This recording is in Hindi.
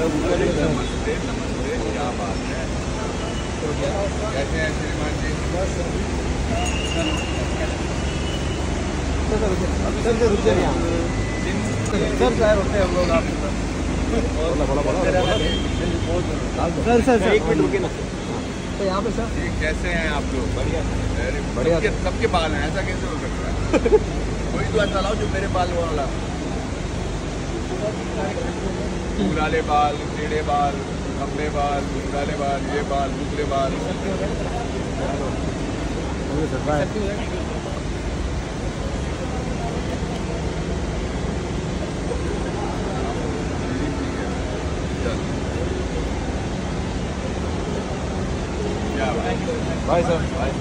नमस्ते नमस्ते, क्या बात है। कैसे हैं श्रीमान जी? सर सर होते हैं हम लोग आप सर सर एक मिनट रुकिए ना। तो यहाँ पे सर जी कैसे हैं आप लोग? बढ़िया बढ़िया। सबके बाल हैं, ऐसा कैसे हो सकता है? कोई तो ऐसा लाओ जो मेरे बाल वाला, फूल वाले बाल, टेढ़े बाल, लंबे बाल, वाले बाल, ये बाल, दूसरे बाल। क्या बात है? Bye sir.